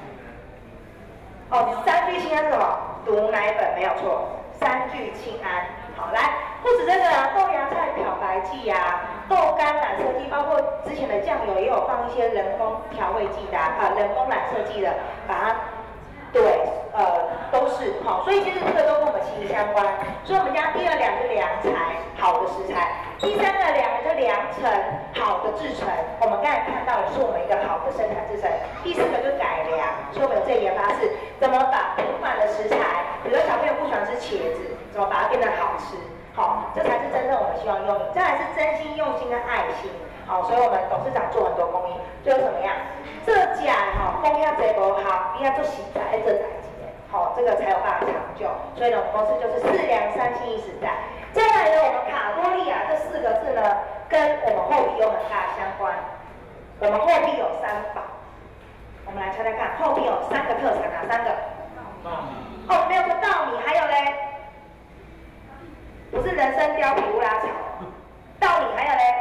哦，3聚氰胺是什么？毒奶粉，没有错，3聚氰胺。好，来，不止这个豆芽菜漂白剂啊，豆干染色剂，包括之前的酱油也有放一些人工调味剂的人工染色剂的，把它，对，都是好，所以其实这个都跟我们息息相关。所以我们家第2良是良材，好的食材；第3个良是良程，好的制成。我们刚才看到的是我们一个好的生产制成。第4个就是改良，所以我们有这研发是怎么把平凡的食材，比如说小朋友不喜欢吃茄子。怎么把它变得好吃？好，这才是真正我们希望用意。再来是真心用心跟爱心。好，所以我们董事长做很多公益，就是怎么样？这假哈，公要这不好，你要做实在，这代志，好，这个才有办法长久。所以呢，我们公司就是4良3心1实在。再来呢，我们卡多利亚这4个字呢，跟我们厚皮有很大的相关。我们厚皮有3宝，我们来猜猜看，厚皮有3个特产，哪3个？稻米。哦，没有说稻米，还有嘞？不是人参貂皮乌拉草，稻米还有嘞，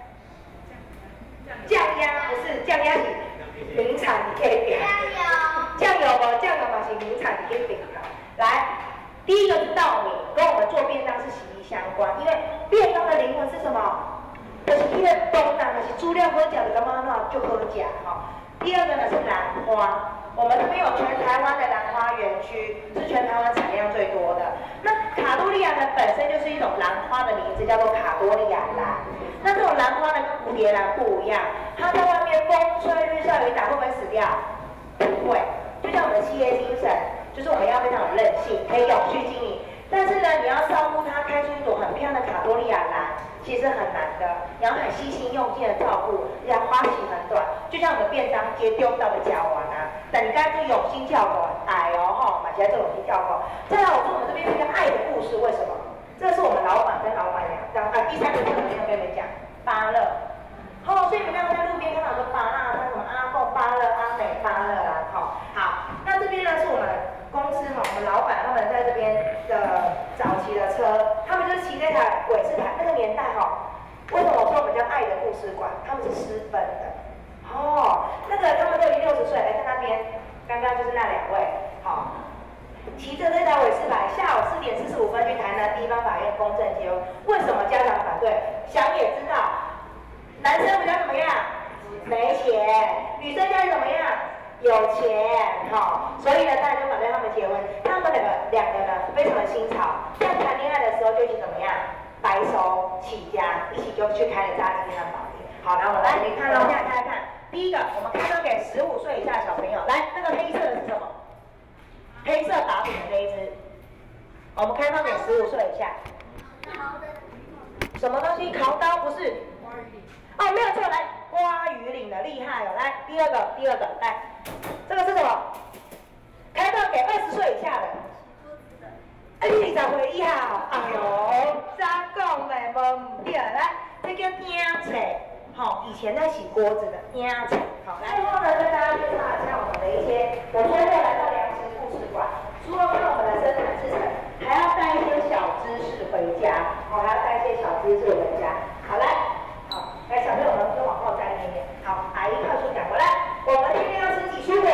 酱鸭不是酱鸭是名产你可以点，酱油嘛是名产你可以点的。来，第一个是稻米，跟我们做便当是息息相关，因为便当的灵魂是什么？就是那个东南的是猪料喝假的，干嘛那就喝假哈。第2个呢是兰花。我们这边有全台湾的兰花园区，是全台湾产量最多的。那卡多利亚呢，本身就是一种兰花的名字，叫做卡多利亚兰。那这种兰花呢，跟蝴蝶兰不一样，它在外面风吹日晒雨打会不会死掉？不会。就像我们的企业精神，就是我们要非常有韧性，可以永续经营。但是呢，你要照顾它开出一朵很漂亮的卡多利亚兰，其实很难的。你要很细心用心的照顾，要花期很短。就像我们便当街丢到的甲烷啊，但你刚才用心照顾，哎哦吼，买起来就有心照顾。再来，我说我们这边是一个爱的故事，为什么？这是我们老板跟老板娘第3个就是我要跟你们讲，芭乐。哦，所以你们刚刚在路边看到很多芭乐，像什么阿凤芭乐、阿美芭乐啦，好，那这边呢是我们公司我们老板他们在这边的早期的车，他们就骑那台伟士牌，那个年代为什么我说我们叫爱的故事馆？他们是私奔的。那个他们都已经60岁，来在那边，刚刚就是那2位，骑着这台伟士牌，下午4点45分去台南地方法院公证结婚。为什么家长反对？想也知道，男生比较怎么样？没钱，女生家里怎么样？有钱，所以呢，大家就反对他们结婚。他们两个呢，非常的新潮，在谈恋爱的时候就一起怎么样？白手起家，一起就去开了炸鸡汉堡店。好，然后我们来看喽，现在看。第一个，我们开放给15岁以下的小朋友。来，那个黑色的是什么？ 黑色把柄的这一只，我们开放给15岁以下。什么东西？烤刀不是？哦，没有错，来花鱼鳞的厉害哦。来第二个，来，这个是什么？开放给20岁以下的。20岁以下，哎呦，咋讲嘞？无唔对，来，这叫鼎菜，好，以前在洗锅子的鼎菜。好，来，最后呢，跟大家介绍一下我们的一些，我现在来到粮食故事馆，除了看我们的生产制程，还要带一些小知识回家，好，还要带一些小知识回家。好，来，好，来，小朋友们跟往后站一点点。好，阿姨快速讲过来，我们今天要吃几蔬果？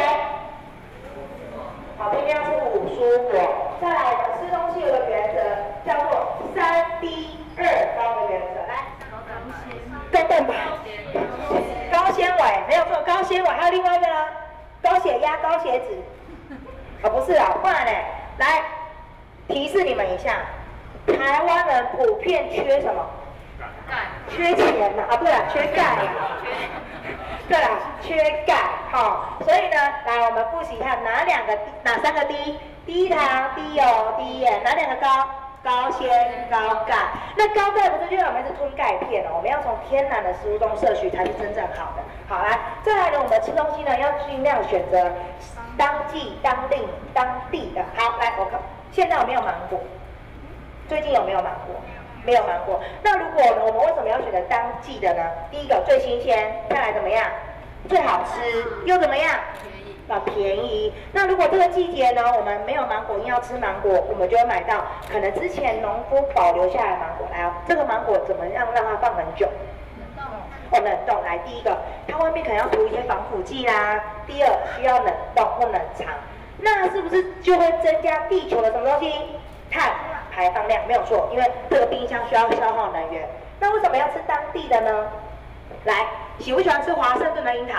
好，今天要吃5蔬果。再来，我们吃东西有个原则，叫做3D2高的原则。来，高蛋白、高纤维，没有错，高纤维。还有另外一个呢，高血压、高血脂。不是啊，不然呢？来，提示你们一下，台湾人普遍缺什么？缺钱呐，不对啊，缺钙啊。对啦，缺钙，好，所以呢，来我们复习一下哪3个低？低糖、低油、低盐，哪2个高？高纤、高钙。那高钙不是就让我们是吞钙片哦，我们要从天然的食物中摄取才是真正好的。好，来，再来呢，我们吃东西呢要尽量选择当季、当令、当地的。好，来，我看现在有没有芒果？最近有没有芒果？没有芒果。那如果呢，我们为什么要选择当季的呢？第一个最新鲜，再来怎么样？最好吃，又怎么样？便宜。那如果这个季节呢，我们没有芒果，硬要吃芒果，我们就会买到可能之前农夫保留下来的芒果。来哦，这个芒果怎么样让它放很久？冷冻。来，第一个，它外面可能要涂一些防腐剂啦。第二，需要冷冻或冷藏。那是不是就会增加地球的什么东西？碳排放量，没有错，因为这个冰箱需要消耗能源。那为什么要吃当地的呢？来，喜不喜欢吃华盛顿的樱桃？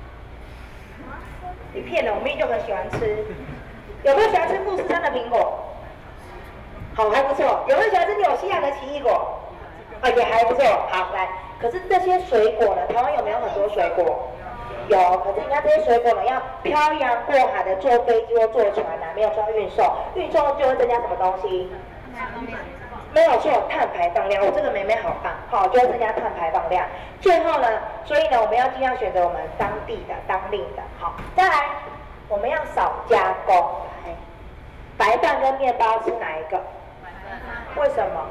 你骗人，我妹就很喜欢吃。有没有喜欢吃富士山的苹果？好，还不错。有没有喜欢吃纽西兰的奇异果？也还不错。好，来，可是这些水果呢？台湾有没有很多水果？有，可是你看这些水果呢，要漂洋过海的坐飞机或坐船啊，没有说运送，运送就会增加什么东西？没有错，碳排放量。我这个妹妹好棒，好，就会增加碳排放量。最后呢，所以呢，我们要尽量选择我们当地的、当令的。好，再来，我们要少加工。来，白饭跟面包吃哪一个？为什么？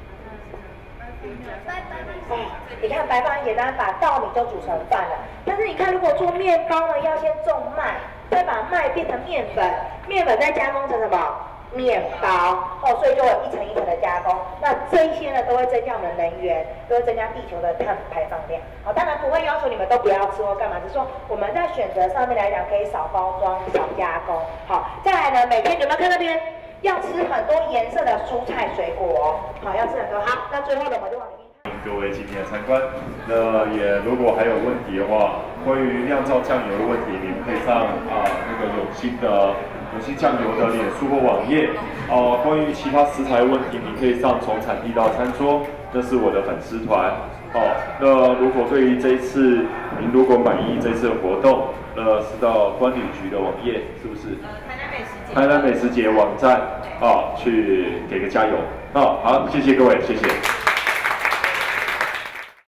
你看白饭很简单，把稻米就煮成饭了。但是你看，如果做面包呢，要先种麦，再把麦变成面粉，面粉再加工成什么？面包所以就有一层一层的加工。那这一些呢，都会增加我们的能源，都会增加地球的碳排放量。当然不会要求你们都不要吃或干嘛，只是说我们在选择上面来讲，可以少包装、少加工。好，再来呢，每天有没有看那边要吃很多颜色的蔬菜水果好，要吃很多。好，那最后呢，我们就往里面看。 各位今天的参观，那也如果还有问题的话，关于酿造酱油的问题，你们可以上那个永兴酱油的脸书或网页。关于其他食材的问题，你可以上从产地到餐桌，那是我的粉丝团。那如果对于这一次您如果满意这次的活动，是到观旅局的网页，是不是？台南美食节网站去给个加油。好，谢谢各位，谢谢。